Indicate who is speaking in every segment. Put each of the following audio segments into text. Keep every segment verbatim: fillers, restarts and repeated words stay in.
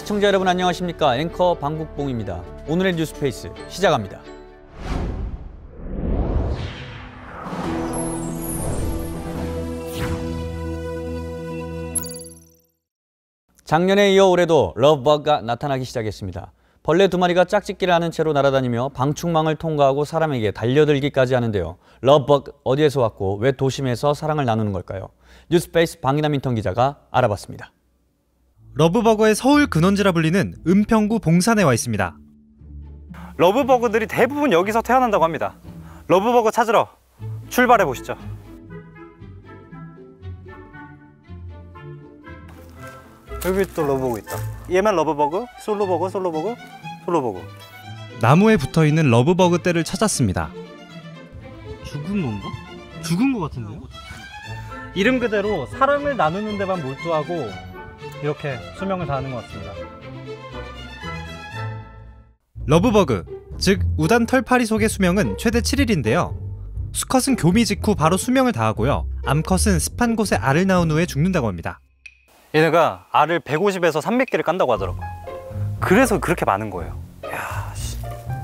Speaker 1: 시청자 여러분 안녕하십니까? 앵커 방국봉입니다. 오늘의 뉴스페이스 시작합니다. 작년에 이어 올해도 러브버그가 나타나기 시작했습니다. 벌레 두 마리가 짝짓기를 하는 채로 날아다니며 방충망을 통과하고 사람에게 달려들기까지 하는데요. 러브버그 어디에서 왔고 왜 도심에서 사랑을 나누는 걸까요? 뉴스페이스 방이남 인턴 기자가 알아봤습니다.
Speaker 2: 러브버거의 서울 근원지라 불리는 은평구 봉산에 와 있습니다.
Speaker 3: 러브버거들이 대부분 여기서 태어난다고 합니다. 러브버거 찾으러 출발해 보시죠. 여기 또 러브버거 있다. 얘만 러브버거, 솔로버거, 솔로버거, 솔로버거.
Speaker 2: 나무에 붙어있는 러브버그 떼를 찾았습니다.
Speaker 3: 죽은 건가? 죽은 거 같은데요? 이름 그대로 사랑을 나누는 데만 몰두하고 이렇게 수명을 다하는 것 같습니다.
Speaker 2: 러브버그, 즉 우단 털파리 속의 수명은 최대 칠 일인데요. 수컷은 교미 직후 바로 수명을 다하고요. 암컷은 습한 곳에 알을 낳은 후에 죽는다고 합니다.
Speaker 3: 얘네가 알을 백오십에서 삼백 개를 깐다고 하더라고요. 그래서 그렇게 많은 거예요. 이야, 씨.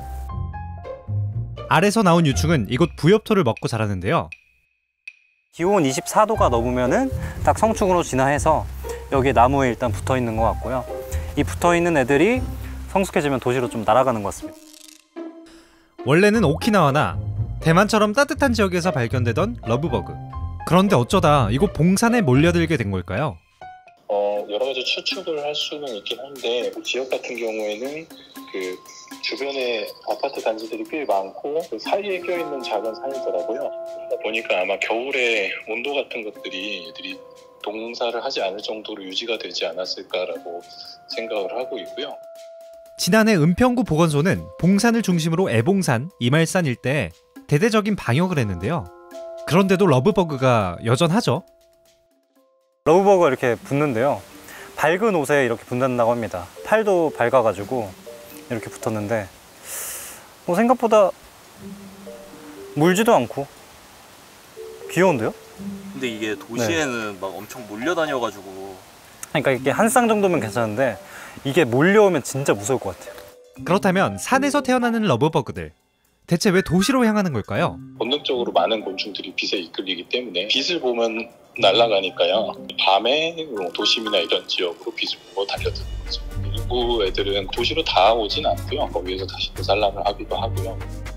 Speaker 2: 알에서 나온 유충은 이곳 부엽토를 먹고 자라는데요.
Speaker 3: 기온 이십사 도가 넘으면은 딱 성충으로 진화해서 여기 나무에 일단 붙어 있는 것 같고요. 이 붙어 있는 애들이 성숙해지면 도시로 좀 날아가는 것 같습니다.
Speaker 2: 원래는 오키나와나 대만처럼 따뜻한 지역에서 발견되던 러브버그. 그런데 어쩌다 이곳 봉산에 몰려들게 된 걸까요?
Speaker 4: 어, 여러 가지 추측을 할 수는 있긴 한데 지역 같은 경우에는 그 주변에 아파트 단지들이 꽤 많고 그 사이에 껴있는 작은 산이더라고요. 그러다 보니까 아마 겨울에 온도 같은 것들이 애들이 동사를 하지 않을 정도로 유지가 되지 않았을까라고 생각을 하고 있고요.
Speaker 2: 지난해 은평구 보건소는 봉산을 중심으로 애봉산, 이말산 일대에 대대적인 방역을 했는데요. 그런데도 러브버그가 여전하죠.
Speaker 3: 러브버거가 이렇게 붙는데요. 밝은 옷에 이렇게 붙는다고 합니다. 팔도 밝아가지고 이렇게 붙었는데 뭐 생각보다 물지도 않고 귀여운데요?
Speaker 5: 근데 이게 도시에는 네. 막 엄청 몰려다녀가지고
Speaker 3: 그러니까 이게 한 쌍 정도면 괜찮은데 이게 몰려오면 진짜 무서울 것 같아요.
Speaker 2: 그렇다면 산에서 태어나는 러브버그들, 대체 왜 도시로 향하는 걸까요?
Speaker 4: 본능적으로 많은 곤충들이 빛에 이끌리기 때문에 빛을 보면 날아가니까요. 밤에 도심이나 이런 지역으로 빛을 보고 달려드는 거죠. 일부 애들은 도시로 다 오진 않고요. 거기에서 다시 또 산란을 하기도 하고요.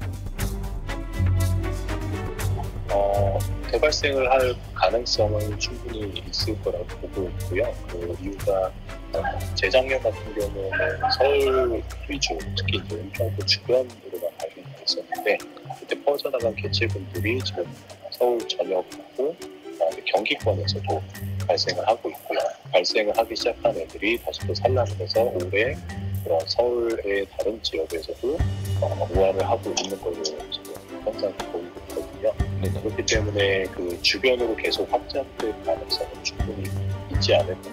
Speaker 4: 어, 대발생을 할 가능성은 충분히 있을 거라고 보고 있고요. 그 이유가 재작년 같은 경우는 서울 위주, 특히 이제 은평구 주변으로만 발견됐었는데 그때 퍼져나간 개체군들이 지금 서울 전역하고 경기권에서도 발생을 하고 있고요. 발생을 하기 시작한 애들이 다시 또 산란을 해서 올해 그런 서울의 다른 지역에서도 우화를 하고 있는 걸로 지금 현상이 보이고 있거든요. 네. 그렇기 때문에 그 주변으로 계속 확장될 가능성은 충분히 있지 않을까.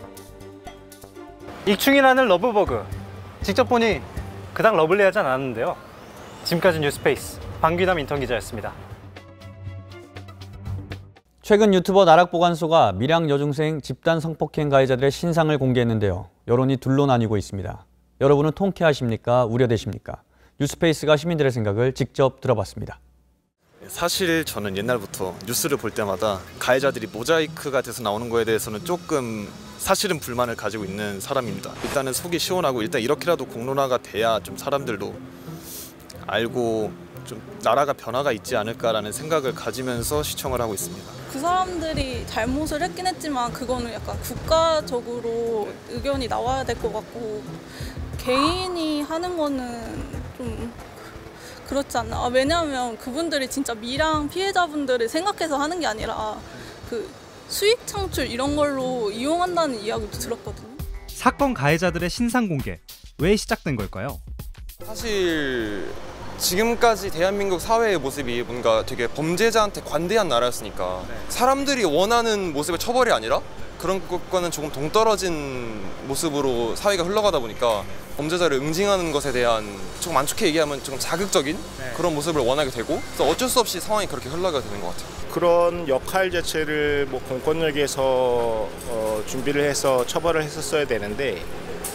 Speaker 3: 익충이라는 러브버그. 직접 보니 그닥 러블리하지 않았는데요. 지금까지 뉴스페이스 방귀남 인턴 기자였습니다.
Speaker 1: 최근 유튜버 나락보관소가 밀양 여중생 집단 성폭행 가해자들의 신상을 공개했는데요. 여론이 둘로 나뉘고 있습니다. 여러분은 통쾌하십니까? 우려되십니까? 뉴스페이스가 시민들의 생각을 직접 들어봤습니다.
Speaker 6: 사실 저는 옛날부터 뉴스를 볼 때마다 가해자들이 모자이크가 돼서 나오는 거에 대해서는 조금 사실은 불만을 가지고 있는 사람입니다. 일단은 속이 시원하고 일단 이렇게라도 공론화가 돼야 좀 사람들도 알고 좀 나라가 변화가 있지 않을까라는 생각을 가지면서 시청을 하고 있습니다.
Speaker 7: 그 사람들이 잘못을 했긴 했지만 그거는 약간 국가적으로 의견이 나와야 될 것 같고 개인이 하는 거는 좀 그렇지 않나. 아, 왜냐하면 그분들이 진짜 밀양 피해자분들을 생각해서 하는 게 아니라 그 수익 창출 이런 걸로 이용한다는 이야기도 들었거든요.
Speaker 2: 사건 가해자들의 신상 공개, 왜 시작된 걸까요?
Speaker 8: 사실 지금까지 대한민국 사회의 모습이 뭔가 되게 범죄자한테 관대한 나라였으니까 네. 사람들이 원하는 모습의 처벌이 아니라 그런 것과는 조금 동떨어진 모습으로 사회가 흘러가다 보니까 범죄자를 응징하는 것에 대한 조금 안 좋게 얘기하면 조금 자극적인 네. 그런 모습을 원하게 되고 그래서 어쩔 수 없이 상황이 그렇게 흘러가게 되는 것 같아요.
Speaker 9: 그런 역할 자체를 뭐 공권력에서 어, 준비를 해서 처벌을 했었어야 되는데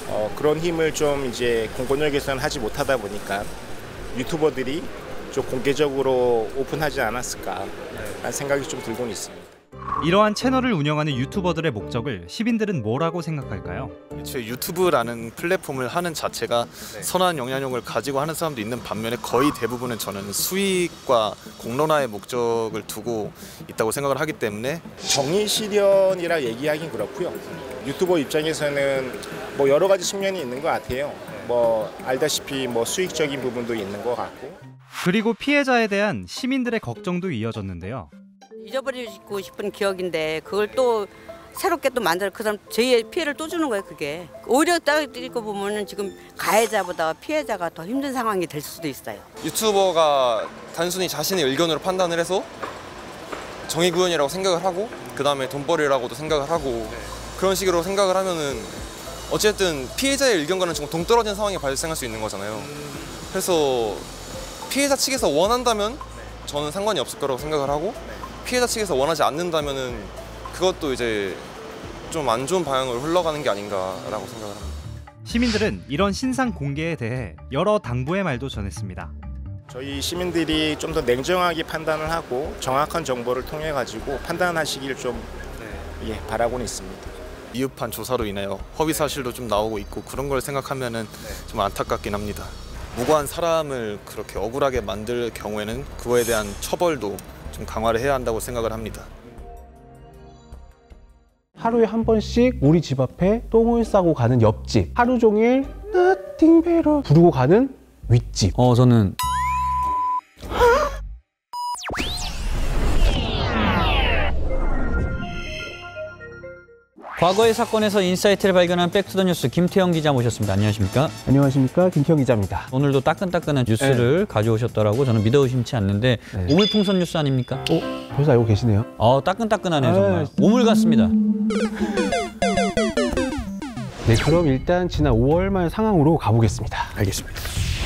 Speaker 9: 어, 그런 힘을 좀 이제 공권력에서는 하지 못하다 보니까 유튜버들이 좀 공개적으로 오픈하지 않았을까라는 생각이 좀 들고는 있습니다.
Speaker 2: 이러한 채널을 운영하는 유튜버들의 목적을 시민들은 뭐라고 생각할까요?
Speaker 6: 애초에 유튜브라는 플랫폼을 하는 자체가 네. 선한 영향력을 가지고 하는 사람도 있는 반면에 거의 대부분은 저는 수익과 공론화의 목적을 두고 있다고 생각을 하기 때문에
Speaker 9: 정의 실현이라 얘기하긴 그렇고요. 유튜버 입장에서는 뭐 여러 가지 측면이 있는 것 같아요. 뭐 알다시피 뭐 수익적인 부분도 있는 것 같고.
Speaker 2: 그리고 피해자에 대한 시민들의 걱정도 이어졌는데요.
Speaker 10: 잊어버리고 싶은 기억인데 그걸 또 새롭게 또 만들어 그 사람 저희의 피해를 또 주는 거예요. 그게 오히려 따지고 보면은 지금 가해자보다 피해자가 더 힘든 상황이 될 수도 있어요.
Speaker 8: 유튜버가 단순히 자신의 의견으로 판단을 해서 정의 구현이라고 생각을 하고 그 다음에 돈벌이라고도 생각을 하고 그런 식으로 생각을 하면은 어쨌든 피해자의 의견과는 좀 동떨어진 상황이 발생할 수 있는 거잖아요. 그래서 피해자 측에서 원한다면 저는 상관이 없을 거라고 생각을 하고 피해자 측에서 원하지 않는다면은 그것도 이제 좀 안 좋은 방향으로 흘러가는 게 아닌가라고 생각을 합니다.
Speaker 2: 시민들은 이런 신상 공개에 대해 여러 당부의 말도 전했습니다.
Speaker 9: 저희 시민들이 좀 더 냉정하게 판단을 하고 정확한 정보를 통해 가지고 판단하시길 좀 네. 예, 바라고는 있습니다.
Speaker 6: 미흡한 조사로 인하여 허위 사실도 좀 나오고 있고 그런 걸 생각하면은
Speaker 9: 네.
Speaker 6: 좀 안타깝긴 합니다. 무고한 사람을 그렇게 억울하게 만들 경우에는 그거에 대한 처벌도 좀 강화를 해야 한다고 생각을 합니다.
Speaker 11: 하루에 한 번씩 우리 집 앞에 똥을 싸고 가는 옆집, 하루 종일 Nothing better 부르고 가는 윗집.
Speaker 1: 어 저는 과거의 사건에서 인사이트를 발견한 백투더뉴스 김태형 기자 모셨습니다. 안녕하십니까?
Speaker 11: 안녕하십니까? 김태형 기자입니다.
Speaker 1: 오늘도 따끈따끈한 뉴스를 네. 가져오셨더라고. 저는 믿어 의심치 않는데 네. 오물풍선 뉴스 아닙니까?
Speaker 11: 어? 벌써 알고 계시네요.
Speaker 1: 어 따끈따끈하네요 정말. 아, 오물 같습니다.
Speaker 11: 네, 그럼 일단 지난 오월 말 상황으로 가보겠습니다.
Speaker 1: 알겠습니다.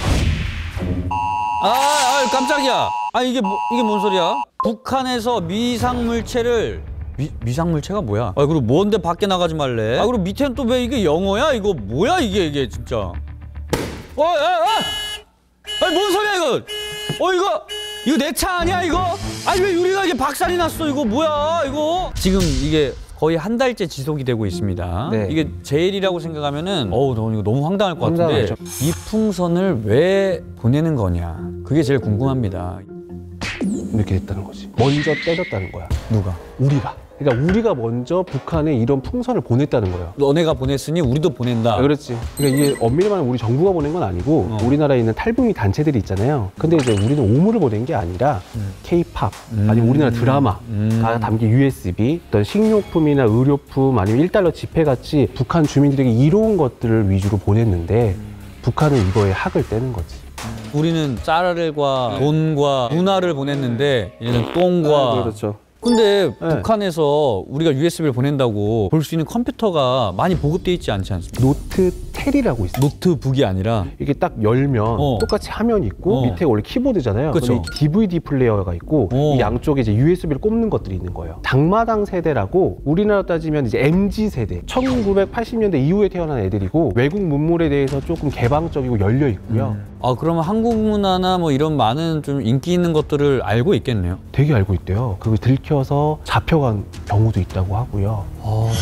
Speaker 1: 아, 아 깜짝이야. 아 이게 뭐, 이게 뭔 소리야? 북한에서 미상물체를 미, 미상물체가 뭐야? 아 그리고 뭔데 밖에 나가지 말래? 아 그리고 밑에는 또 왜 이게 영어야? 이거 뭐야 이게 이게 진짜? 어, 아, 아, 아니 뭔 소리야 이거? 어 이거 이거 내 차 아니야 이거? 아니 왜 유리가 이게 박살이 났어 이거 뭐야 이거? 지금 이게 거의 한 달째 지속이 되고 있습니다. 네. 이게 제일이라고 생각하면은 어우 너 이거 너무 황당할 것 같은데 황당하죠. 이 풍선을 왜 보내는 거냐? 그게 제일 궁금합니다.
Speaker 11: 이렇게 됐다는 거지. 먼저 때렸다는 거야.
Speaker 1: 누가?
Speaker 11: 우리가. 그러니까 우리가 먼저 북한에 이런 풍선을 보냈다는 거예요.
Speaker 1: 너네가 보냈으니 우리도 보낸다.
Speaker 11: 아, 그렇지. 그러니까 이게 엄밀히 말하면 우리 정부가 보낸 건 아니고 어. 우리나라에 있는 탈북민 단체들이 있잖아요. 근데 이제 우리는 오물을 보낸 게 아니라 음. 케이팝 음. 아니면 우리나라 드라마가 음. 담긴 유에스비, 어떤 식료품이나 의료품 아니면 일 달러 지폐같이 북한 주민들에게 이로운 것들을 위주로 보냈는데 음. 북한은 이거에 학을 떼는 거지.
Speaker 1: 우리는 쌀알과 돈과 문화를 보냈는데 얘는 똥과
Speaker 11: 아, 그렇죠.
Speaker 1: 근데
Speaker 11: 네.
Speaker 1: 북한에서 우리가 유에스비를 보낸다고 볼 수 있는 컴퓨터가 많이 보급돼 있지 않지 않습니까?
Speaker 11: 노트 텐이라고 있어요.
Speaker 1: 노트북이 아니라
Speaker 11: 이게 딱 열면
Speaker 1: 어.
Speaker 11: 똑같이 화면이 있고
Speaker 1: 어.
Speaker 11: 밑에 원래 키보드잖아요.
Speaker 1: 그렇죠.
Speaker 11: 디브이디 플레이어가 있고
Speaker 1: 어.
Speaker 11: 이 양쪽에 이제 유에스비를 꼽는 것들이 있는 거예요. 당마당 세대라고 우리나라 따지면 이제 엠지 세대, 천구백팔십 년대 이후에 태어난 애들이고 외국 문물에 대해서 조금 개방적이고 열려 있고요.
Speaker 1: 음. 아 그러면 한국 문화나 뭐 이런 많은 좀 인기 있는 것들을 알고 있겠네요.
Speaker 11: 되게 알고 있대요. 그걸 들켜서 잡혀간 경우도 있다고 하고요.
Speaker 1: 어,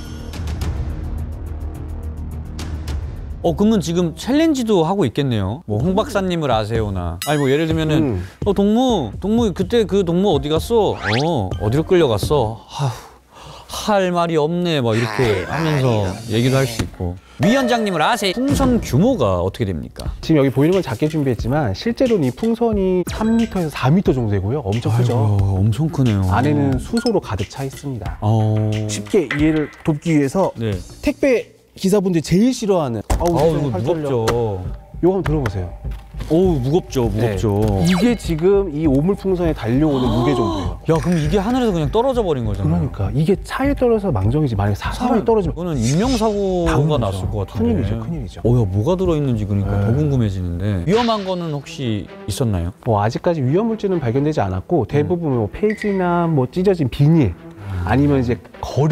Speaker 1: 어 그러면 지금 챌린지도 하고 있겠네요. 뭐 홍 박사님을 아세요나. 아니 뭐 예를 들면은 음. 어 동무 동무 그때 그 동무 어디 갔어? 어 어디로 끌려갔어? 아휴 할 말이 없네 뭐 이렇게 하면서 얘기도 할 수 있고. 위원장님을 아세요? 풍선 규모가 어떻게 됩니까?
Speaker 11: 지금 여기 보이는 건 작게 준비했지만 실제로는 이 풍선이 삼 미터에서 사 미터 정도 되고요. 엄청 크죠?
Speaker 1: 아이고, 엄청 크네요.
Speaker 11: 안에는 수소로 가득 차 있습니다.
Speaker 1: 어...
Speaker 11: 쉽게 이해를 돕기 위해서
Speaker 1: 네.
Speaker 11: 택배 기사분들이 제일 싫어하는 아우,
Speaker 1: 아우 이거 무겁죠.
Speaker 11: 요거 한번 들어보세요.
Speaker 1: 어우 무겁죠 무겁죠.
Speaker 11: 네. 이게 지금 이 오물풍선에 달려오는 무게 정도예요.
Speaker 1: 야 그럼 이게 하늘에서 그냥 떨어져 버린 거잖아요.
Speaker 11: 그러니까 이게 차에 떨어져서 망정이지 만약에 사람이 떨어지면
Speaker 1: 그거는 인명사고가 났을 것 같은데.
Speaker 11: 큰일이죠 큰일이죠.
Speaker 1: 어야 뭐가 들어있는지 그러니까 네. 더 궁금해지는데 위험한 거는 혹시 있었나요?
Speaker 11: 뭐 아직까지 위험 물질은 발견되지 않았고 대부분 뭐 폐지나 뭐 찢어진 비닐 아니면 이제 거름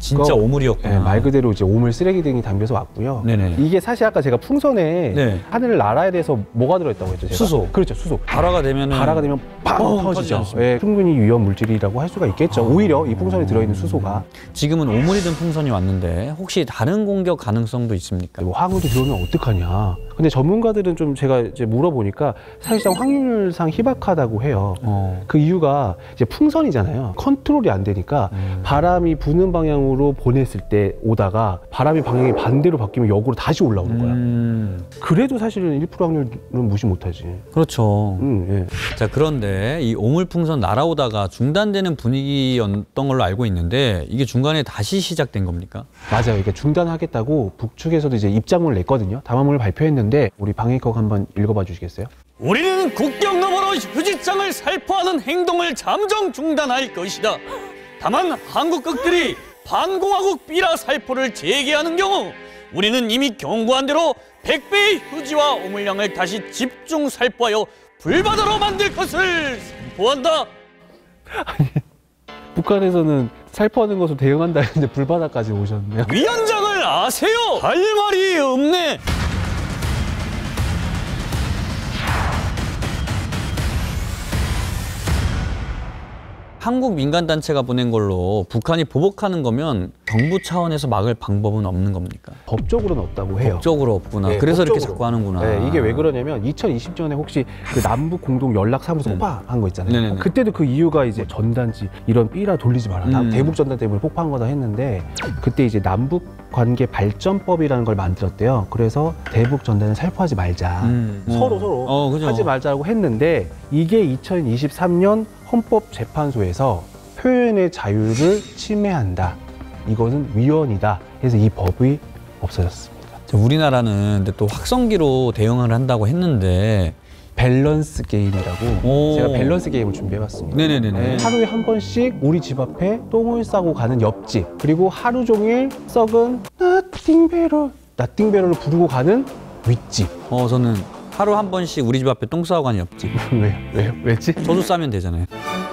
Speaker 1: 진짜
Speaker 11: 그거,
Speaker 1: 오물이었구나.
Speaker 11: 네, 말 그대로 이제 오물 쓰레기 등이 담겨서 왔고요.
Speaker 1: 네네.
Speaker 11: 이게 사실 아까 제가 풍선에
Speaker 1: 네.
Speaker 11: 하늘을 날아야 돼서 뭐가 들어있다고 했죠? 제가?
Speaker 1: 수소.
Speaker 11: 그렇죠, 수소.
Speaker 1: 발화가 되면은
Speaker 11: 발화가 되면 팡
Speaker 1: 뻥
Speaker 11: 터지죠.
Speaker 1: 터지지
Speaker 11: 예, 충분히 위험 물질이라고 할 수가 있겠죠.
Speaker 1: 아.
Speaker 11: 오히려 이 풍선에 들어있는 수소가
Speaker 1: 지금은 오물이 든 풍선이 왔는데 혹시 다른 공격 가능성도 있습니까?
Speaker 11: 뭐 화학물이 들어오면 어떡하냐. 근데 전문가들은 좀 제가 이제 물어보니까 사실상 확률상 희박하다고 해요.
Speaker 1: 어.
Speaker 11: 그 이유가 이제 풍선이잖아요. 컨트롤이 안 되니까
Speaker 1: 음.
Speaker 11: 바람이 부는 방향으로 보냈을 때 오다가 바람이 방향이 반대로 바뀌면 역으로 다시 올라오는 거야.
Speaker 1: 음.
Speaker 11: 그래도 사실은 일 퍼센트 확률은 무시 못하지.
Speaker 1: 그렇죠.
Speaker 11: 음, 예.
Speaker 1: 자, 그런데 이 오물풍선 날아오다가 중단되는 분위기였던 걸로 알고 있는데 이게 중간에 다시 시작된 겁니까?
Speaker 11: 맞아요. 이게 중단하겠다고 북측에서도 이제 입장문을 냈거든요. 담화문을 발표했는데 우리 방해국 한번 읽어봐 주시겠어요?
Speaker 1: 우리는 국경 너머로 휴지장을 살포하는 행동을 잠정 중단할 것이다. 다만 한국극들이 반공화국 삐라 살포를 재개하는 경우 우리는 이미 경고한 대로 백 배의 휴지와 오물량을 다시 집중 살포하여 불바다로 만들 것을 선포한다.
Speaker 11: 아니, 북한에서는 살포하는 것으로 대응한다 했는데 불바다까지 오셨네요.
Speaker 1: 위원장을 아세요? 할 말이 없네. 한국 민간단체가 보낸 걸로 북한이 보복하는 거면 정부 차원에서 막을 방법은 없는 겁니까?
Speaker 11: 법적으로는 없다고 해요.
Speaker 1: 법적으로 없구나.
Speaker 11: 네,
Speaker 1: 그래서
Speaker 11: 법적으로.
Speaker 1: 이렇게 자꾸 하는구나.
Speaker 11: 네, 이게 왜 그러냐면 이천이십 년에 혹시 그 남북 공동 연락사무소
Speaker 1: 네.
Speaker 11: 폭파한 거 있잖아요.
Speaker 1: 네네네.
Speaker 11: 그때도 그 이유가 이제 전단지 이런 삐라 돌리지 마라.
Speaker 1: 음.
Speaker 11: 대북 전단 때문에 폭파한 거다 했는데 그때 이제 남북 관계 발전법이라는 걸 만들었대요. 그래서 대북 전단을 살포하지 말자.
Speaker 1: 음.
Speaker 11: 서로
Speaker 1: 어.
Speaker 11: 서로
Speaker 1: 어, 그죠.
Speaker 11: 하지 말자고 했는데 이게 이천이십삼 년 헌법재판소에서 표현의 자유를 침해한다. 이거는 위헌이다. 해서 이 법이 없어졌습니다.
Speaker 1: 자, 우리나라는 근데 또 확성기로 대응을 한다고 했는데
Speaker 11: 밸런스 게임이라고
Speaker 1: 오.
Speaker 11: 제가 밸런스 게임을 준비해봤습니다.
Speaker 1: 네네네네.
Speaker 11: 네, 하루에 한 번씩 우리 집 앞에 똥을 싸고 가는 옆집, 그리고 하루 종일 썩은 나띵베럴 나띵베럴을 부르고 가는 윗집.
Speaker 1: 어, 저는 하루 한 번씩 우리 집 앞에 똥 싸고 가는 옆집.
Speaker 11: 왜? 왜? 왜지?
Speaker 1: 저도 싸면 되잖아요.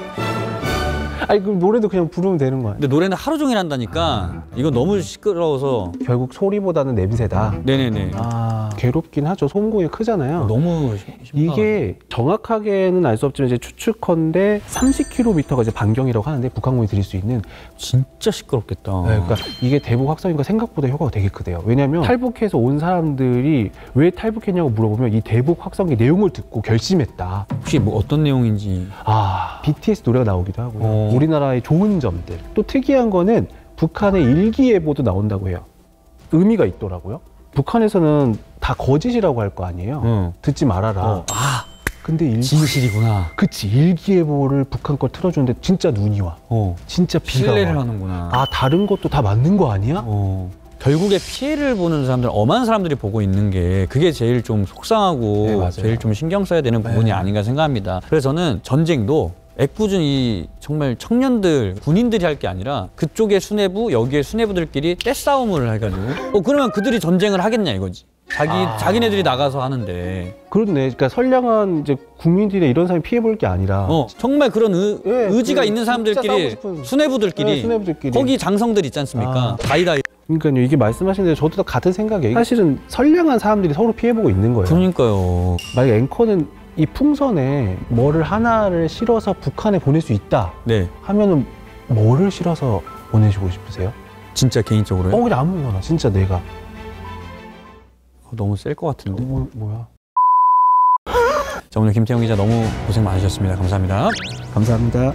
Speaker 11: 아니 그럼 노래도 그냥 부르면 되는 거야.
Speaker 1: 근데 노래는 하루 종일 한다니까 이거 너무 시끄러워서.
Speaker 11: 결국 소리보다는 냄새다.
Speaker 1: 네네네.
Speaker 11: 아, 괴롭긴 하죠. 소음공이 크잖아요.
Speaker 1: 너무
Speaker 11: 이게 정확하게는 알 수 없지만 이제 추측컨대 삼십 킬로미터가 이제 반경이라고 하는데 북한군이 들일 수 있는.
Speaker 1: 진짜 시끄럽겠다.
Speaker 11: 네, 그러니까 이게 대북 확성이니까 생각보다 효과가 되게 크대요. 왜냐하면 탈북해서 온 사람들이 왜 탈북했냐고 물어보면 이 대북 확성기 내용을 듣고 결심했다.
Speaker 1: 혹시 뭐 어떤 내용인지.
Speaker 11: 아, 비티에스 노래가 나오기도 하고요.
Speaker 1: 어.
Speaker 11: 우리나라의 좋은 점들. 또 특이한 거는 북한의 일기예보도 나온다고 해요. 의미가 있더라고요. 북한에서는 다 거짓이라고 할 거 아니에요.
Speaker 1: 어.
Speaker 11: 듣지 말아라.
Speaker 1: 어. 아,
Speaker 11: 근데 일기...
Speaker 1: 진실이구나.
Speaker 11: 그치, 일기예보를 북한 걸 틀어주는데 진짜 눈이 와.
Speaker 1: 어.
Speaker 11: 진짜 비가
Speaker 1: 신뢰를
Speaker 11: 와.
Speaker 1: 하는구나.
Speaker 11: 아, 다른 것도 다 맞는 거 아니야?
Speaker 1: 어. 결국에 피해를 보는 사람들, 엄한 사람들이 보고 있는 게 그게 제일 좀 속상하고
Speaker 11: 네, 맞아요.
Speaker 1: 제일 좀 신경 써야 되는 부분이
Speaker 11: 네.
Speaker 1: 아닌가 생각합니다. 그래서 저는 전쟁도 애꿎은 정말 청년들, 군인들이 할 게 아니라 그쪽에 수뇌부, 여기에 수뇌부들끼리 떼싸움을 해가지고 어 그러면 그들이 전쟁을 하겠냐 이거지. 자기,
Speaker 11: 아.
Speaker 1: 자기네들이 나가서 하는데.
Speaker 11: 그렇네. 그러니까 선량한 이제 국민들이나 이런 사람이 피해볼 게 아니라.
Speaker 1: 어, 정말 그런 의,
Speaker 11: 예,
Speaker 1: 의지가
Speaker 11: 그
Speaker 1: 있는
Speaker 11: 진짜
Speaker 1: 사람들끼리,
Speaker 11: 싸우고 싶은-
Speaker 1: 수뇌부들끼리,
Speaker 11: 네, 수뇌부들끼리.
Speaker 1: 거기 장성들 있지 않습니까?
Speaker 11: 아.
Speaker 1: 다이다이.
Speaker 11: 그러니까요. 이게 말씀하신 대로 저도 다 같은 생각이에요. 사실은 선량한 사람들이 서로 피해보고 있는 거예요.
Speaker 1: 그러니까요.
Speaker 11: 만약에 앵커는 이 풍선에 뭐를 하나를 실어서 북한에 보낼 수 있다
Speaker 1: 네.
Speaker 11: 하면은 뭐를 실어서 보내시고 싶으세요?
Speaker 1: 진짜 개인적으로요?
Speaker 11: 어, 그냥 아무거나. 진짜 내가.
Speaker 1: 어, 너무 셀 것 같은데.
Speaker 11: 뭐, 뭐야?
Speaker 1: 자, 오늘 김태형 기자 너무 고생 많으셨습니다. 감사합니다.
Speaker 11: 감사합니다.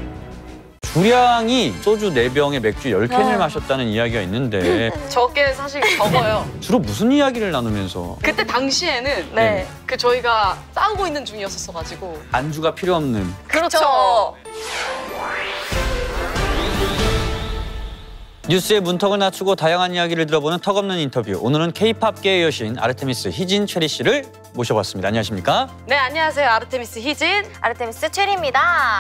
Speaker 1: 주량이 소주 네 병에 맥주 열 캔을
Speaker 12: 아.
Speaker 1: 마셨다는 이야기가 있는데
Speaker 12: 저게 사실 적어요.
Speaker 1: 주로 무슨 이야기를 나누면서
Speaker 12: 그때 당시에는
Speaker 1: 네.
Speaker 12: 네. 그 저희가 싸우고 있는 중이었었어가지고.
Speaker 1: 안주가 필요 없는
Speaker 12: 그렇죠.
Speaker 1: 뉴스의 문턱을 낮추고 다양한 이야기를 들어보는 턱없는 인터뷰. 오늘은 케이팝계의 여신 아르테미스 희진 최리 씨를 모셔봤습니다. 안녕하십니까?
Speaker 12: 네, 안녕하세요. 아르테미스 희진.
Speaker 13: 아르테미스 최리입니다.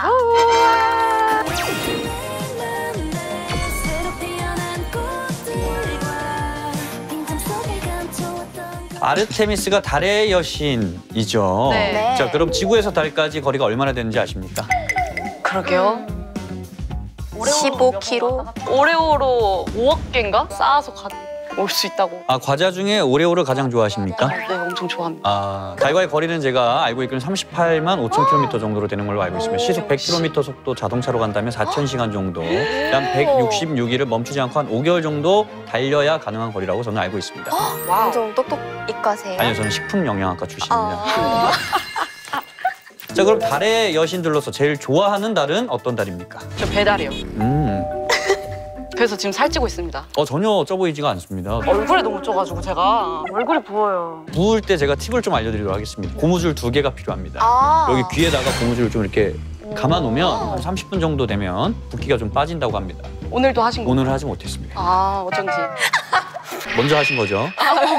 Speaker 1: 아르테미스가 달의 여신이죠.
Speaker 12: 네.
Speaker 1: 자, 그럼 지구에서 달까지 거리가 얼마나 되는지 아십니까?
Speaker 12: 그러게요.
Speaker 13: 십오 킬로그램.
Speaker 12: 오레오로 오억 개인가 쌓아서 올 수 있다고.
Speaker 1: 아, 과자 중에 오레오를 가장 좋아하십니까?
Speaker 12: 네, 엄청 좋아합니다.
Speaker 1: 아, 달과의 거리는 제가 알고 있기로는 삼십팔만 오천 킬로미터 정도로 되는 걸로 알고 있습니다. 시속 백 킬로미터 속도 자동차로 간다면 사천 시간 정도, 약 백육십육 일을 멈추지 않고 한 오 개월 정도 달려야 가능한 거리라고 저는 알고 있습니다.
Speaker 13: 완전 똑똑 이과세요?
Speaker 1: 아니요, 저는 식품영양학과 출신입니다.
Speaker 13: 아...
Speaker 1: 자, 그럼 달의 여신들로서 제일 좋아하는 달은 어떤 달입니까?
Speaker 12: 저 배달이요.
Speaker 1: 음.
Speaker 12: 그래서 지금 살찌고 있습니다.
Speaker 1: 어, 전혀 쪄 보이지가 않습니다.
Speaker 12: 얼굴에 너무 쪄가지고 제가 얼굴이 부어요.
Speaker 1: 부을 때 제가 팁을 좀 알려드리도록 하겠습니다. 고무줄 두 개가 필요합니다.
Speaker 13: 아
Speaker 1: 여기 귀에다가 고무줄을 좀 이렇게 감아놓으면 한 삼십 분 정도 되면 붓기가 좀 빠진다고 합니다.
Speaker 12: 오늘도 하신 거예요?
Speaker 1: 오늘 하지 못했습니다.
Speaker 12: 아, 어쩐지.
Speaker 1: 먼저 하신 거죠?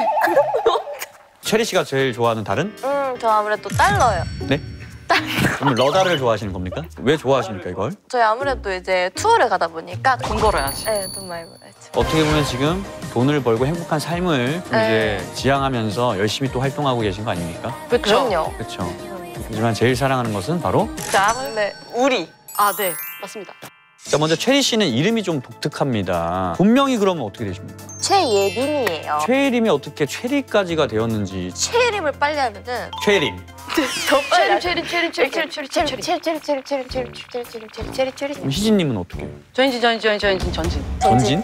Speaker 1: 체리 씨가 제일 좋아하는 달은?
Speaker 13: 음, 저 아무래도 달러요.
Speaker 1: 네? 그럼 러다를 좋아하시는 겁니까? 왜 좋아하십니까, 이걸?
Speaker 13: 저희 아무래도 이제 투어를 가다 보니까
Speaker 12: 돈 벌어야지.
Speaker 13: 네, 돈 많이 벌어야죠.
Speaker 1: 어떻게 보면 지금 돈을 벌고 행복한 삶을 또
Speaker 13: 네.
Speaker 1: 이제 지향하면서 열심히 또 활동하고 계신 거 아닙니까?
Speaker 12: 그렇죠.
Speaker 13: 그럼요.
Speaker 1: 그렇죠. 하지만 제일 사랑하는 것은 바로?
Speaker 12: 자, 네. 우리. 아, 네. 맞습니다.
Speaker 1: 자, 먼저 체리 씨는 이름이 좀 독특합니다. 본명이 그러면 어떻게 되십니까?
Speaker 13: 최예림이에요.
Speaker 1: 최예림이 어떻게 체리까지가 되었는지.
Speaker 13: 최예림을 빨리 하면은
Speaker 1: 최예림.
Speaker 13: 더 빨리.
Speaker 12: 체리, 체리, 체리, 체리, 체리, 체리, 체리,
Speaker 13: 체리 체리 체리 체리 체리 체리 체리 체리 체리 체리 체리.
Speaker 1: 그럼 희진님은 어떻게?
Speaker 12: 전진, 전진, 전진, 전진.
Speaker 1: 전진?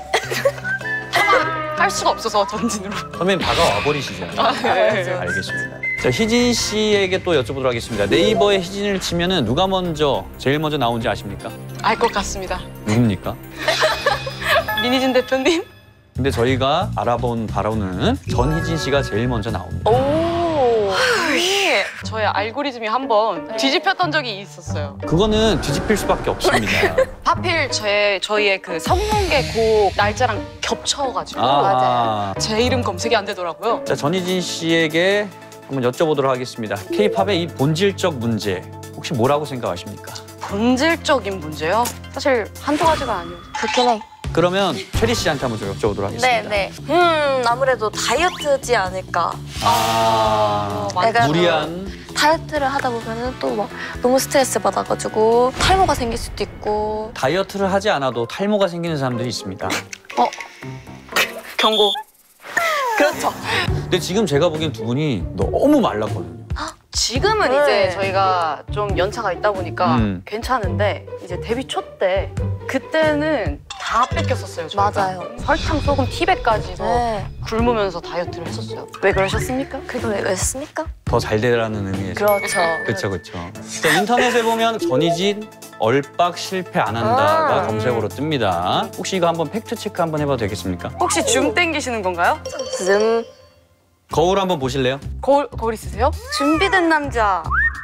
Speaker 12: 할 수가 없어서 전진으로.
Speaker 1: 선배님 다가와 버리시잖아요.
Speaker 12: 아, 네.
Speaker 1: 알겠습니다. 자, 희진 씨에게 또 여쭤보도록 하겠습니다. 네이버에 희진을 치면은 누가 먼저 제일 먼저 나온지 아십니까?
Speaker 12: 알 것 같습니다.
Speaker 1: 누굽니까?
Speaker 12: 민희진 대표님?
Speaker 1: 근데 저희가 알아본 바로는 전희진 씨가 제일 먼저 나옵니다.
Speaker 12: 오. 저의 알고리즘이 한번 뒤집혔던 적이 있었어요.
Speaker 1: 그거는 뒤집힐 수밖에 없습니다.
Speaker 12: 하필 제 저희의 그 성공개 곡 날짜랑 겹쳐가지고
Speaker 1: 아. 맞아요.
Speaker 12: 제 이름 검색이 안 되더라고요.
Speaker 1: 자, 전희진 씨에게 한번 여쭤보도록 하겠습니다. 케이팝의 이 본질적 문제 혹시 뭐라고 생각하십니까?
Speaker 12: 본질적인 문제요? 사실 한두 가지가 아니에요.
Speaker 13: 그렇긴 해.
Speaker 1: 그러면 체리 씨한테 한번 좀 여쭤보도록 하겠습니다.
Speaker 13: 네, 네. 음, 아무래도 다이어트지 않을까.
Speaker 1: 아,
Speaker 13: 약간
Speaker 1: 무리한.
Speaker 13: 다이어트를 하다 보면은 또 막 너무 스트레스 받아가지고 탈모가 생길 수도 있고.
Speaker 1: 다이어트를 하지 않아도 탈모가 생기는 사람들이 있습니다.
Speaker 12: 어? 경고.
Speaker 13: 그렇죠.
Speaker 1: 근데 지금 제가 보기엔 두 분이 너무 말랐거든요.
Speaker 12: 지금은
Speaker 13: 네.
Speaker 12: 이제 저희가 좀 연차가 있다 보니까
Speaker 1: 음.
Speaker 12: 괜찮은데 이제 데뷔 초 때 그때는 다 뺏겼었어요. 저희가.
Speaker 13: 맞아요.
Speaker 12: 설탕, 소금, 티백까지도
Speaker 13: 네.
Speaker 12: 굶으면서 다이어트를 했었어요. 왜 그러셨습니까?
Speaker 13: 그거 왜 그랬습니까?
Speaker 1: 더 잘 되라는 의미에서.
Speaker 13: 그렇죠.
Speaker 1: 그렇죠, 그렇죠. 자, 인터넷에 보면 전희진 얼빡 실패 안 한다가
Speaker 13: 아.
Speaker 1: 검색어로 뜹니다. 혹시 이거 한번 팩트 체크 한번 해봐도 되겠습니까?
Speaker 12: 혹시 줌 땡기시는 건가요?
Speaker 13: 좀
Speaker 1: 거울 한번 보실래요?
Speaker 12: 거울, 거울 있으세요?
Speaker 13: 준비된 남자.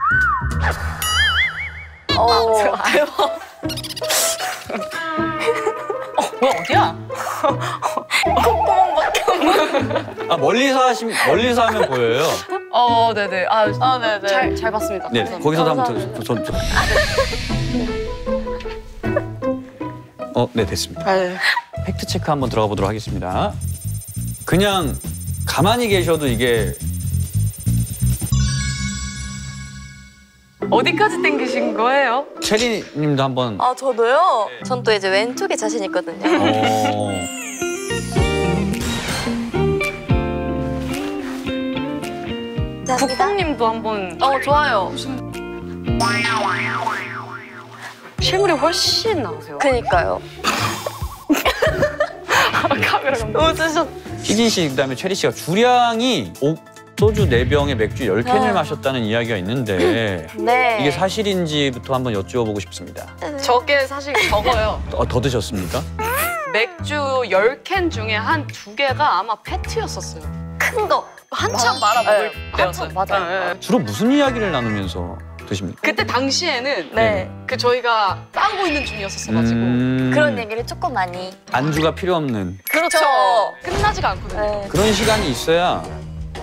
Speaker 13: 어, 대박.
Speaker 12: 어, 뭐 어디야?
Speaker 13: 콧구멍밖에 없는.
Speaker 1: 아, 멀리서 하시면 멀리서 하면 보여요.
Speaker 12: 어, 네네. 아,
Speaker 13: 아, 네네.
Speaker 12: 잘, 잘 봤습니다.
Speaker 1: 네,
Speaker 12: 감사합니다.
Speaker 1: 거기서도 한번 저, 저, 저, 저. 어, 네, 됐습니다.
Speaker 12: 아, 네.
Speaker 1: 팩트 체크 한번 들어가 보도록 하겠습니다. 그냥 가만히 계셔도 이게
Speaker 12: 어디까지 땡기신 거예요?
Speaker 1: 체리님도 한번.
Speaker 13: 아, 저도요? 전 또 이제 왼쪽에 자신 있거든요.
Speaker 1: 어...
Speaker 12: 국장님도 한번.
Speaker 13: 어, 좋아요.
Speaker 12: 실물이 훨씬 나으세요.
Speaker 13: 그니까요.
Speaker 12: 카메라
Speaker 13: 웃으셨.
Speaker 1: 희진 씨 그다음에 체리 씨가 주량이 옥 소주 네 병에 맥주 열 캔을
Speaker 13: 네.
Speaker 1: 마셨다는 이야기가 있는데
Speaker 13: 네.
Speaker 1: 이게 사실인지부터 한번 여쭤보고 싶습니다.
Speaker 12: 저게 사실 적어요.
Speaker 1: 어, 더 드셨습니까?
Speaker 12: 맥주 열 캔 중에 한 두 개가 아마 패트였었어요.
Speaker 13: 큰 거.
Speaker 12: 한참 말아 먹을
Speaker 13: 네,
Speaker 12: 때였어요.
Speaker 13: 한참, 맞아요.
Speaker 12: 네, 네.
Speaker 1: 주로 무슨 이야기를 나누면서 드십니까?
Speaker 12: 그때 당시에는
Speaker 13: 네.
Speaker 12: 그 저희가 싸우고 있는 중이었었어가지고
Speaker 1: 음...
Speaker 13: 그런 얘기를 조금 많이.
Speaker 1: 안주가 필요 없는
Speaker 12: 그렇죠. 끝나지가 않거든요.
Speaker 13: 네.
Speaker 1: 그런 시간이 있어야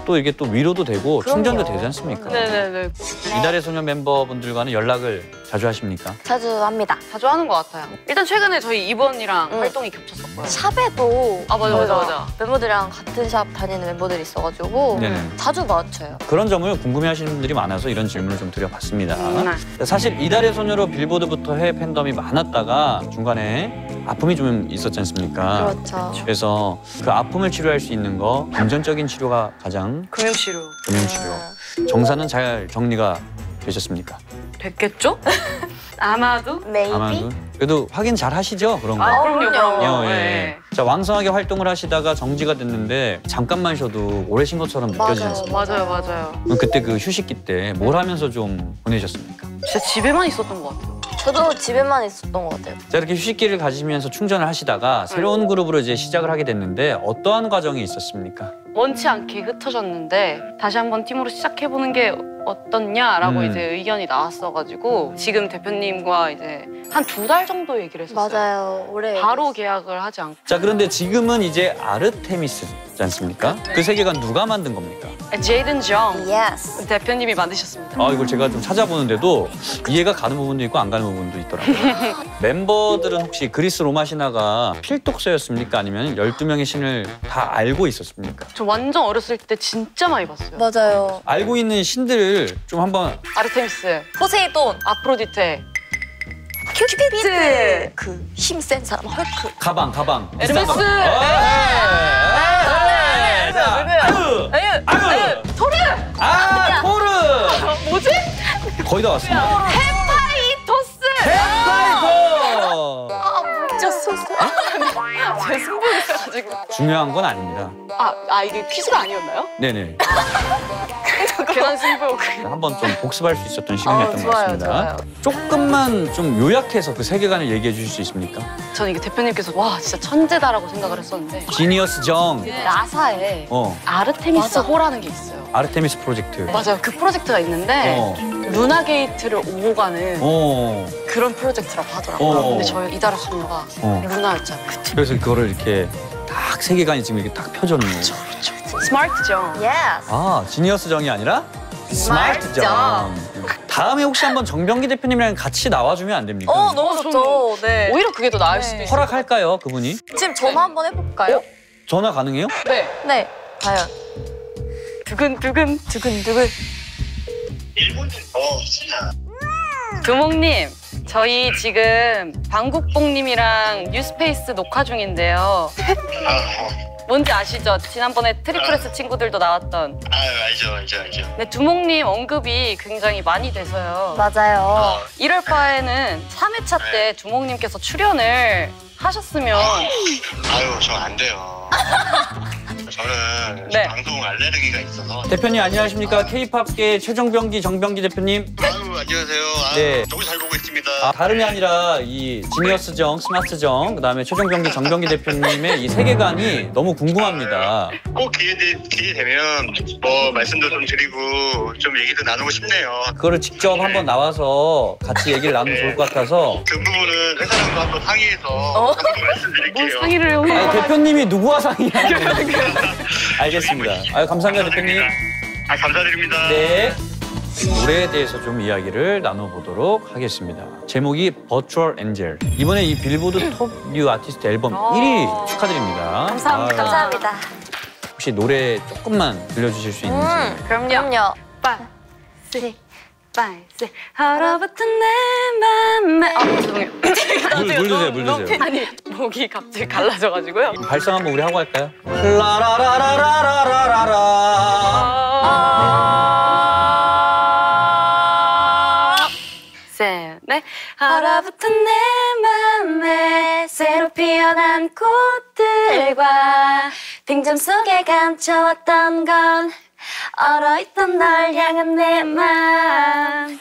Speaker 1: 또 이게 또 위로도 되고
Speaker 13: 그럼요.
Speaker 1: 충전도 되지 않습니까?
Speaker 12: 네네네.
Speaker 1: 이달의 소녀 멤버분들과는 연락을 자주 하십니까?
Speaker 13: 자주 합니다.
Speaker 12: 자주 하는 것 같아요. 일단 최근에 저희 이번이랑
Speaker 13: 응.
Speaker 12: 활동이 겹쳤었고요.
Speaker 13: 샵에도
Speaker 12: 아 맞아 맞아 맞아.
Speaker 13: 멤버들이랑 같은 샵 다니는 멤버들이 있어가지고
Speaker 1: 네네.
Speaker 13: 자주 맞춰요.
Speaker 1: 그런 점을 궁금해하시는 분들이 많아서 이런 질문을 좀 드려봤습니다.
Speaker 12: 네.
Speaker 1: 사실 이달의 소녀로 빌보드부터 해외 팬덤이 많았다가 중간에 아픔이 좀 있었지 않습니까?
Speaker 13: 그렇죠.
Speaker 1: 그래서 그 아픔을 치료할 수 있는 거 금전적인 치료가 가장
Speaker 12: 금융치료.
Speaker 1: 금융치료. 정사는 잘 정리가 되셨습니까?
Speaker 12: 됐겠죠? 아마도?
Speaker 13: 메이비?
Speaker 1: 아마도. 그래도 확인 잘 하시죠? 그런 거.
Speaker 12: 아 그럼요 그럼요.
Speaker 1: 어, 예.
Speaker 12: 네.
Speaker 1: 자, 왕성하게 활동을 하시다가 정지가 됐는데 잠깐만 쉬어도 오래 쉰 것처럼 느껴지지
Speaker 13: 맞아요.
Speaker 1: 않습니까?
Speaker 12: 맞아요 맞아요.
Speaker 1: 그럼 그때 그 휴식기 때 뭘 하면서 좀 보내셨습니까?
Speaker 12: 진짜 집에만 있었던 것 같아요.
Speaker 13: 저도 집에만 있었던 것 같아요.
Speaker 1: 자, 이렇게 휴식기를 가지면서 충전을 하시다가 새로운 그룹으로 이제 시작을 하게 됐는데 어떠한 과정이 있었습니까?
Speaker 12: 원치 않게 흩어졌는데 다시 한번 팀으로 시작해보는 게 어떻냐라고
Speaker 1: 음.
Speaker 12: 이제 의견이 나왔어가지고 지금 대표님과 이제 한 두 달 정도 얘기를 했었어요.
Speaker 13: 맞아요. 올해
Speaker 12: 바로 계약을 하지 않고.
Speaker 1: 자, 그런데 지금은 이제 아르테미스지 않습니까? 그 세계관 누가 만든 겁니까?
Speaker 12: 제이든 정
Speaker 13: 예스.
Speaker 12: 대표님이 만드셨습니다.
Speaker 1: 아, 이걸 제가 좀 찾아보는데도 이해가 가는 부분도 있고 안 가는 부분도 있더라고요. 멤버들은 혹시 그리스 로마 신화가 필독서였습니까? 아니면 열두 명의 신을 다 알고 있었습니까?
Speaker 12: 저 완전 어렸을 때 진짜 많이 봤어요.
Speaker 13: 맞아요.
Speaker 1: 알고 있는 신들을 좀 한번
Speaker 12: 아르테미스,
Speaker 13: 포세이돈,
Speaker 12: 아프로디테,
Speaker 13: 큐피드, 그 힘 센 사람 헐크.
Speaker 1: 가방, 가방.
Speaker 12: 에르메스!
Speaker 1: 비싼 가방. 어, 예, 예. 자, 아유!
Speaker 12: 아유!
Speaker 1: 아유!
Speaker 12: 토르!
Speaker 1: 아, 토르!
Speaker 12: 뭐지?
Speaker 1: 거의 다 왔습니다.
Speaker 12: 헤파이토스!
Speaker 1: 헤파이토!
Speaker 13: 아, 물졌어.
Speaker 12: 제 승부를 해가지고.
Speaker 1: 중요한 건 아닙니다.
Speaker 12: 아, 아 이게 퀴즈가 아니었나요?
Speaker 1: 네네.
Speaker 12: 계란 승부.
Speaker 1: 한번 좀 복습할 수 있었던 시간이었던
Speaker 13: 어,
Speaker 1: 것
Speaker 13: 좋아요,
Speaker 1: 같습니다.
Speaker 13: 좋아요.
Speaker 1: 조금만 좀 요약해서 그 세계관을 얘기해 주실 수 있습니까?
Speaker 12: 저는 이게 대표님께서 와 진짜 천재다라고 생각을 했었는데
Speaker 1: 지니어스 정.
Speaker 12: 나사에
Speaker 1: 어.
Speaker 12: 아르테미스
Speaker 13: 맞아.
Speaker 12: 호라는 게 있어요.
Speaker 1: 아르테미스 프로젝트.
Speaker 12: 맞아요. 그 프로젝트가 있는데
Speaker 1: 어.
Speaker 12: 루나 게이트를 오고 가는
Speaker 1: 어.
Speaker 12: 그런 프로젝트라고 하더라고요.
Speaker 1: 어.
Speaker 12: 근데 저희 이달의 소녀가
Speaker 1: 어.
Speaker 12: 루나였잖아요.
Speaker 1: 그래서 그거를 이렇게 딱 세계관이 지금 이렇게 딱 펴졌네요.
Speaker 12: 스마트죠.
Speaker 13: 예스.
Speaker 1: 아, 지니어스 정이 아니라 스마트 정. 다음에 혹시 한번 정병기 대표님이랑 같이 나와주면 안 됩니까?
Speaker 13: 어, 너무 좋죠. 네.
Speaker 12: 오히려 그게 더 나을
Speaker 13: 네.
Speaker 12: 수도 있어요.
Speaker 1: 허락할까요, 그분이?
Speaker 13: 지금 전화 한번 해볼까요?
Speaker 1: 전화 가능해요?
Speaker 12: 네.
Speaker 13: 네. 과연.
Speaker 12: 두근두근 두근두근.
Speaker 4: 일본은 더 진짜.
Speaker 12: 두목님, 저희 지금 방국봉님이랑 뉴스페이스 녹화 중인데요. 뭔지 아시죠? 지난번에 트리플스 친구들도 나왔던.
Speaker 4: 아 알죠 알죠 알죠.
Speaker 12: 네, 두목님 언급이 굉장히 많이 돼서요.
Speaker 13: 맞아요.
Speaker 12: 일월 파에는 삼 회차 때 두목님께서 출연을 하셨으면
Speaker 4: 아유 저 안 돼요. 저는
Speaker 12: 네.
Speaker 4: 방송 알레르기가 있어서.
Speaker 1: 대표님 안녕하십니까? K-팝계 최정병기, 정병기 대표님.
Speaker 4: 아유 안녕하세요. 아,
Speaker 1: 네.
Speaker 4: 너무 잘 보고 있습니다.
Speaker 1: 아, 다름이 아니라 이 지니어스 정, 스마트 정, 그다음에 최정병기, 정병기 대표님의 이 세계관이 너무 궁금합니다.
Speaker 4: 꼭 기회, 되, 기회 되면 뭐 말씀도 좀 드리고 좀 얘기도 나누고 싶네요.
Speaker 1: 그거를 직접 한번 나와서 같이 얘기를 나누면 좋을 것 같아서.
Speaker 4: 그 부분은 회사랑도 한번 상의해서 한번 말씀드릴게요.
Speaker 12: 뭘 상의를 해요?
Speaker 1: 아니, 대표님이 누구와 상의하는 알겠습니다. 아유, 감사합니다, 대표님.
Speaker 4: 아 감사드립니다.
Speaker 1: 네. 노래에 대해서 좀 이야기를 나눠보도록 하겠습니다. 제목이 버추얼 엔젤. 이번에 이 빌보드 톱 뉴 아티스트 앨범 일 위 축하드립니다.
Speaker 13: 감사합니다.
Speaker 1: 아유,
Speaker 13: 감사합니다.
Speaker 1: 혹시 노래 조금만 들려주실 수 있는지.
Speaker 13: 음,
Speaker 12: 그럼요.
Speaker 13: 그럼요.
Speaker 12: 빠세 빠세 얼어붙은 내 맘에 아 죄송해요.
Speaker 1: 물, 물 드세요, 물 드세요.
Speaker 12: 아니 목이 갑자기 갈라져가지고요.
Speaker 1: 발성 한번 우리 하고 할까요? 라라라라라라라라.
Speaker 12: 셋, 넷. 얼어붙은 내 맘에 새로 피어난 꽃들과 빙점 속에 감춰왔던 건 얼어있던 널 향한 내 맘.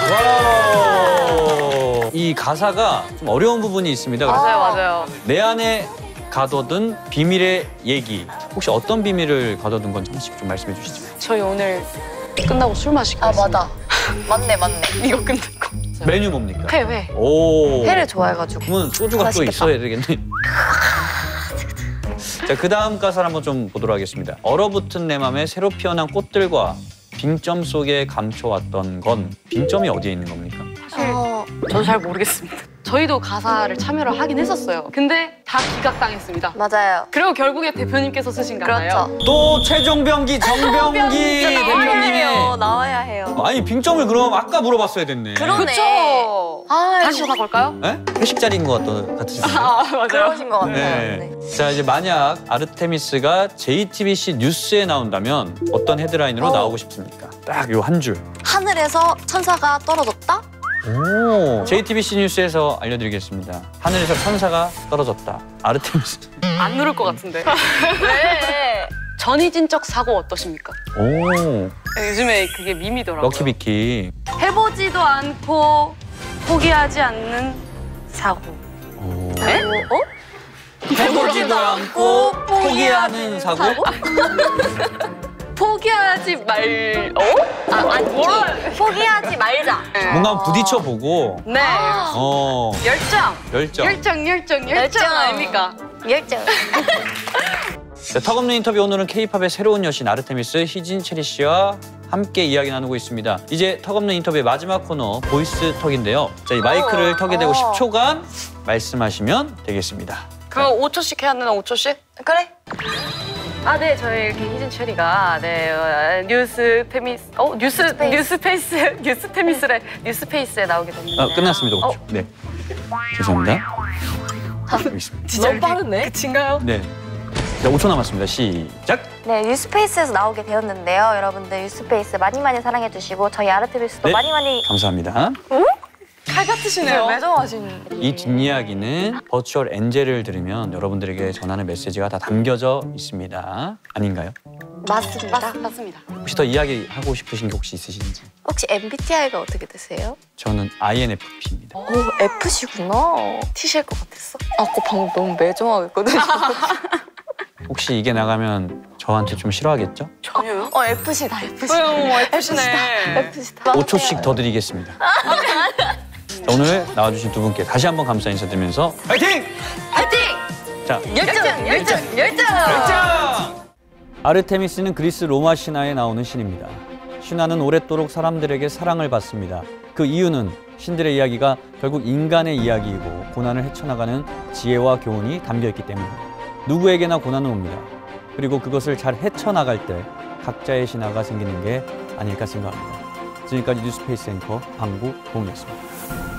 Speaker 1: 와우. 이 가사가 좀 어려운 부분이 있습니다. 그래서
Speaker 12: 맞아요, 맞아요.
Speaker 1: 내 안에 가둬둔 비밀의 얘기. 혹시 어떤 비밀을 가둬둔 건지 하나씩 좀 말씀해 주시죠.
Speaker 12: 저희 오늘 끝나고 술 마시기로
Speaker 13: 아,
Speaker 12: 했습니다.
Speaker 13: 맞아. 맞네, 맞네.
Speaker 12: 이거 끝나고.
Speaker 1: 메뉴 뭡니까?
Speaker 12: 회, 회.
Speaker 1: 오.
Speaker 13: 회를 좋아해가지고.
Speaker 1: 그러면 소주가 또
Speaker 13: 맛있겠다.
Speaker 1: 있어야 되겠네. 자, 그 다음 가사를 한번 좀 보도록 하겠습니다. 얼어붙은 내 맘에 새로 피어난 꽃들과 빙점 속에 감춰왔던 건 빙점이 어디에 있는 겁니까?
Speaker 12: 사실 저도 잘 모르겠습니다. 저희도 가사를 참여를 하긴 했었어요. 근데 다 기각당했습니다.
Speaker 13: 맞아요.
Speaker 12: 그리고 결국에 대표님께서 쓰신 가사예요.
Speaker 13: 그렇죠.
Speaker 1: 또 최종병기 정병기 대표님이
Speaker 13: 나와야 해요.
Speaker 1: 아니 빙점을 그럼 아까 물어봤어야 됐네.
Speaker 13: 그러네.
Speaker 12: 그쵸.
Speaker 13: 아,
Speaker 12: 다시 전화볼까요?
Speaker 1: 네? 회식 자리인 것 같- 같으신데.
Speaker 12: 아, 맞아요.
Speaker 13: 그러신 것 같아요.
Speaker 1: 네.
Speaker 13: 네.
Speaker 1: 자, 이제 만약 아르테미스가 제이티비씨 뉴스에 나온다면 어떤 헤드라인으로
Speaker 13: 어.
Speaker 1: 나오고 싶습니까? 딱 요 한 줄.
Speaker 13: 하늘에서 천사가 떨어졌다?
Speaker 1: 오. 제이티비씨 뉴스에서 알려드리겠습니다. 하늘에서 천사가 떨어졌다. 아르테미스.
Speaker 12: 안 누를 것 같은데. 왜? 전이진적 사고 어떠십니까?
Speaker 1: 오.
Speaker 12: 요즘에 그게 밈이더라고요.
Speaker 1: 럭키비키.
Speaker 12: 해보지도 않고 포기하지 않는 사고.
Speaker 1: 오.
Speaker 12: 네?
Speaker 13: 어?
Speaker 1: 해보지도 않고 포기하는 사고?
Speaker 12: 포기하지 말... 어?
Speaker 13: 아, 아니. 포기하지 말자.
Speaker 1: 뭔가 한번 부딪혀보고.
Speaker 12: 네.
Speaker 1: 어.
Speaker 12: 열정.
Speaker 1: 열정.
Speaker 12: 열정, 열정, 열정
Speaker 13: 열정.
Speaker 12: 아닙니까?
Speaker 13: 열정.
Speaker 1: 자, 턱없는 인터뷰 오늘은 K-팝의 새로운 여신 아르테미스 희진 체리 씨와 함께 이야기 나누고 있습니다. 이제 턱없는 인터뷰의 마지막 코너 보이스 턱인데요. 자, 이 마이크를 턱에 대고
Speaker 13: 어.
Speaker 1: 십 초간 말씀하시면 되겠습니다.
Speaker 12: 그럼 오 초씩 해야 되나, 오 초씩?
Speaker 13: 그래.
Speaker 12: 아, 네, 저희 이렇게 희진 체리가 네 어, 뉴스 페미스, 어 뉴스
Speaker 13: 뉴스페이스.
Speaker 12: 뉴스페이스 뉴스페미스래 뉴스페이스에 나오게 됐는데.
Speaker 1: 아, 끝났습니다. 오 초.
Speaker 12: 어.
Speaker 1: 네. 죄송합니다. 여기 있습니다.
Speaker 12: 진짜 너무 빠르네. 그친가요?
Speaker 1: 네. 자, 오 초 남았습니다. 시작.
Speaker 13: 네, 뉴스페이스에서 나오게 되었는데요. 여러분들 뉴스페이스 많이 많이 사랑해 주시고 저희 아르테미스도
Speaker 1: 네.
Speaker 13: 많이 많이
Speaker 1: 감사합니다.
Speaker 12: 칼 같으시네요.
Speaker 13: 매정하신.
Speaker 1: 이 뒷이야기는 버추얼 엔젤을 들으면 여러분들에게 전하는 메시지가 다 담겨져 있습니다. 아닌가요?
Speaker 13: 맞습니다.
Speaker 12: 맞, 맞습니다.
Speaker 1: 혹시 더 이야기하고 싶으신 게 혹시 있으신지?
Speaker 13: 혹시 엠비티아이가 어떻게 되세요?
Speaker 1: 저는 아이엔에프피입니다.
Speaker 13: 오, F시구나. T실 것 같았어. 아, 그 방금 너무 매정하겠거든요.
Speaker 1: 혹시 이게 나가면 저한테 좀 싫어하겠죠?
Speaker 12: 전혀요?
Speaker 13: 어, F시다, F시.
Speaker 12: 어, F시네.
Speaker 13: F시다.
Speaker 1: 오 초씩 더 드리겠습니다. 자, 오늘 나와주신 두 분께 다시 한번 감사 인사드리면서 파이팅!
Speaker 13: 파이팅!
Speaker 1: 자,
Speaker 13: 열정, 열정, 열정!
Speaker 1: 열정! 아르테미스는 그리스 로마 신화에 나오는 신입니다. 신화는 오랫도록 사람들에게 사랑을 받습니다. 그 이유는 신들의 이야기가 결국 인간의 이야기이고 고난을 헤쳐나가는 지혜와 교훈이 담겨있기 때문입니다. 누구에게나 고난은 옵니다. 그리고 그것을 잘 헤쳐나갈 때 각자의 신화가 생기는 게 아닐까 생각합니다. 지금까지 뉴스페이스 앵커 방구봉이었습니다.